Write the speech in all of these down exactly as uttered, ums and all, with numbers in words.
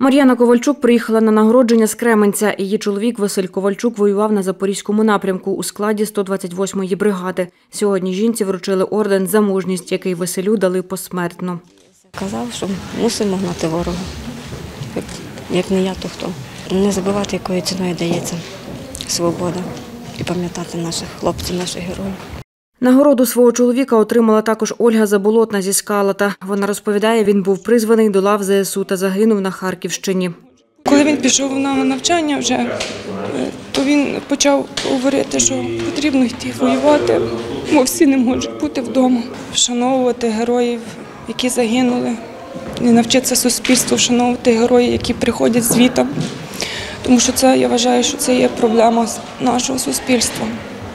Мар'яна Ковальчук приїхала на нагородження з Кременця. Її чоловік Василь Ковальчук воював на Запорізькому напрямку у складі сто двадцять восьмої бригади. Сьогодні жінці вручили орден «За мужність», який Василю дали посмертно. Казав, що мусимо гнати ворога. Як не я, то хто. Не забувати, якою ціною дається свобода і пам'ятати наших хлопців, наших героїв. Нагороду свого чоловіка отримала також Ольга Заболотна зі Скалата. Вона розповідає, він був призваний до лав ЗеЕс У та загинув на Харківщині. Коли він пішов на навчання вже, то він почав говорити, що потрібно йти воювати, бо всі не можуть бути вдома. Вшановувати героїв, які загинули, і навчитися суспільству вшановувати героїв, які приходять звітом. Тому що це, я вважаю, що це є проблема нашого суспільства.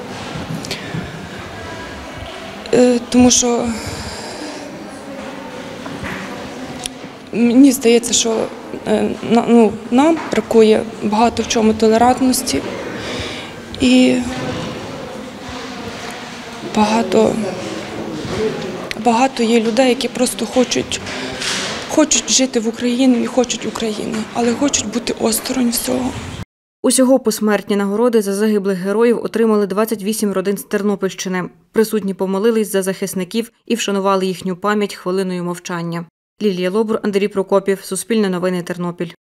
Тому що мені здається, що ну, нам бракує багато в чому толерантності і багато, багато є людей, які просто хочуть, хочуть жити в Україні і хочуть України, але хочуть бути осторонь всього. Усього посмертні нагороди за загиблих героїв отримали двадцять вісім родин з Тернопільщини. Присутні помолились за захисників і вшанували їхню пам'ять хвилиною мовчання. Лілія Лобур, Андрій Прокопів, Суспільне новини, Тернопіль.